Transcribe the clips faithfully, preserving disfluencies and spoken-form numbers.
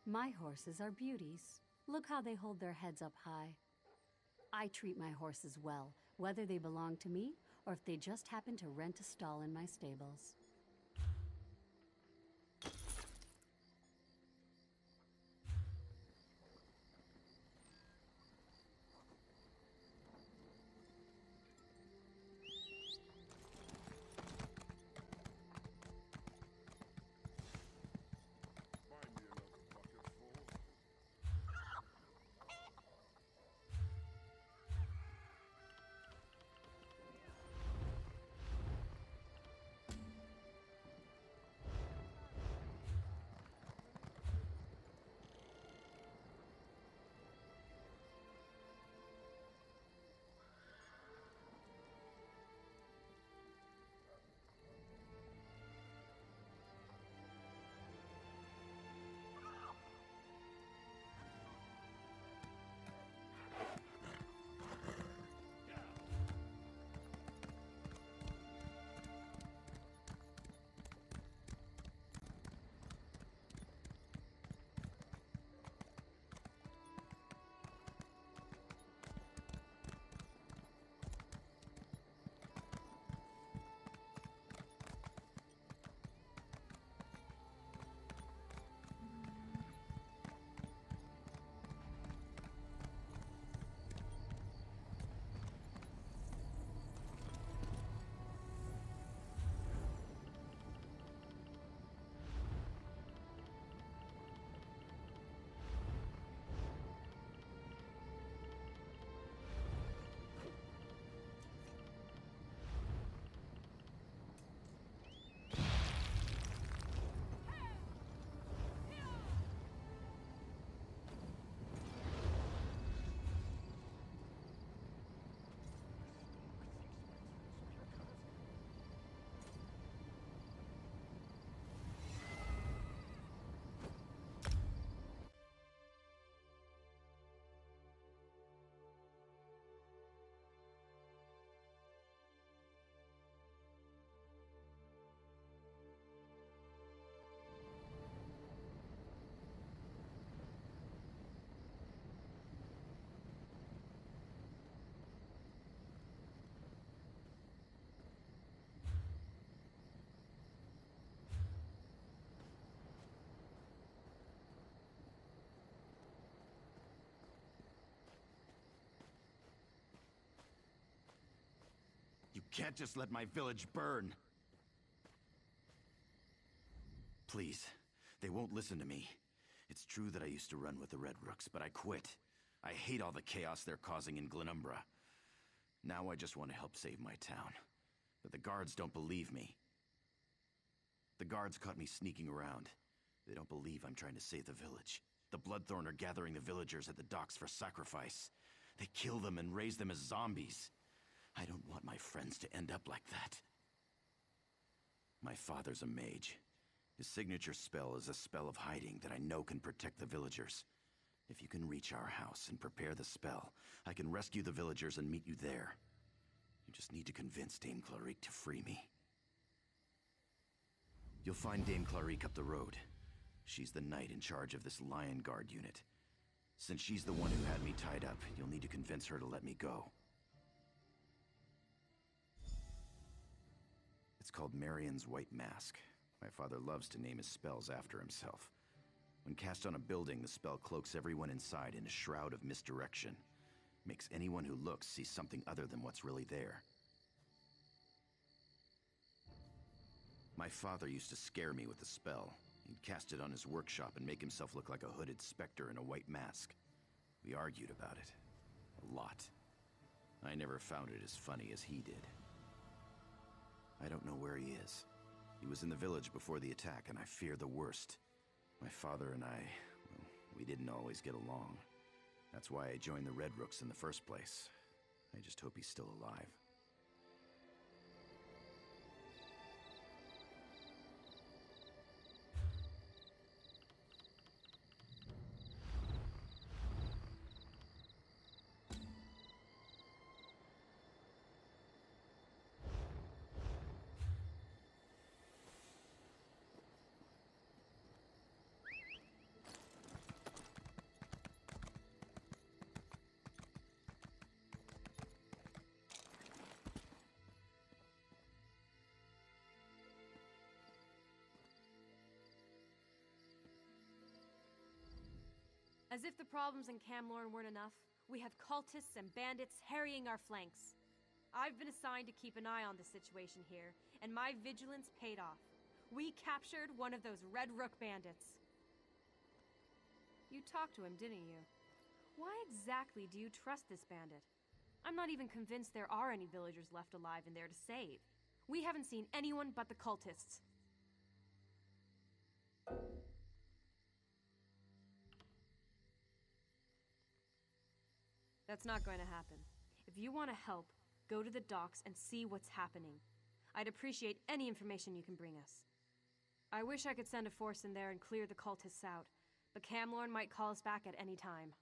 My horses are beauties. Look how they hold their heads up high. I treat my horses well, whether they belong to me or if they just happen to rent a stall in my stables. You can't just let my village burn! Please, they won't listen to me. It's true that I used to run with the Red Rooks, but I quit. I hate all the chaos they're causing in Glenumbra. Now I just want to help save my town. But the guards don't believe me. The guards caught me sneaking around. They don't believe I'm trying to save the village. The Bloodthorn are gathering the villagers at the docks for sacrifice. They kill them and raise them as zombies. I don't want my friends to end up like that. My father's a mage. His signature spell is a spell of hiding that I know can protect the villagers. If you can reach our house and prepare the spell, I can rescue the villagers and meet you there. You just need to convince Dame Clarique to free me. You'll find Dame Clarique up the road. She's the knight in charge of this Lion Guard unit. Since she's the one who had me tied up, you'll need to convince her to let me go. It's called Merien's White Mask. My father loves to name his spells after himself. When cast on a building, the spell cloaks everyone inside in a shroud of misdirection. Makes anyone who looks see something other than what's really there. My father used to scare me with the spell. He'd cast it on his workshop and make himself look like a hooded specter in a white mask. We argued about it. A lot. I never found it as funny as he did. I don't know where he is. He was in the village before the attack, and I fear the worst. My father and I, well, we didn't always get along. That's why I joined the Red Rooks in the first place. I just hope he's still alive. As if the problems in Camlorn weren't enough, we have cultists and bandits harrying our flanks. I've been assigned to keep an eye on the situation here, and my vigilance paid off. We captured one of those Red Rook bandits. You talked to him, didn't you? Why exactly do you trust this bandit? I'm not even convinced there are any villagers left alive in there to save. We haven't seen anyone but the cultists. That's not going to happen. If you want to help, go to the docks and see what's happening. I'd appreciate any information you can bring us. I wish I could send a force in there and clear the cultists out, but Camlorn might call us back at any time.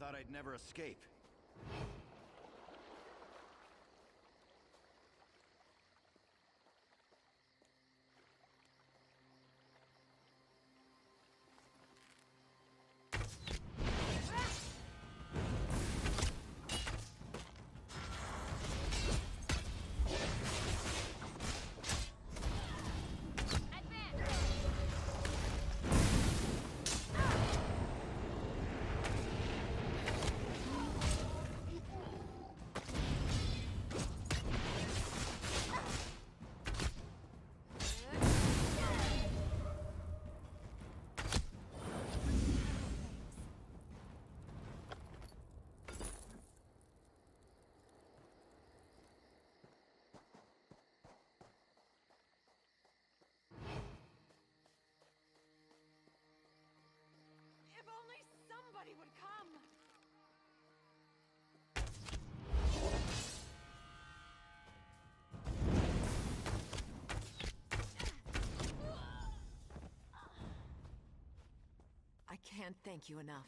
thought I'd never escape. If only somebody would come! I can't thank you enough.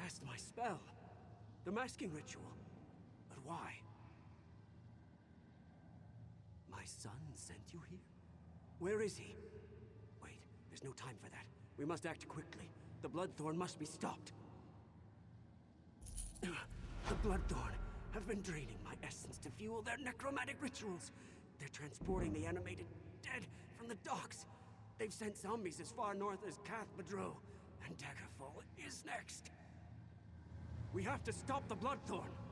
cast my spell. The masking ritual. But why? My son sent you here? Where is he? Wait, there's no time for that. We must act quickly. The Bloodthorn must be stopped. The Bloodthorn have been draining my essence to fuel their necromantic rituals. They're transporting the animated dead from the docks. They've sent zombies as far north as Cath Bedro, and Daggerfall is next. We have to stop the Bloodthorn.